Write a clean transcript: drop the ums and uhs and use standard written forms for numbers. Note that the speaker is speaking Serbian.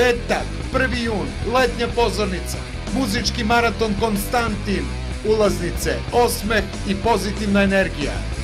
Petak, 1. jun, letnja pozornica, muzički maraton Konstantin, ulaznice, osmeh i pozitivna energija.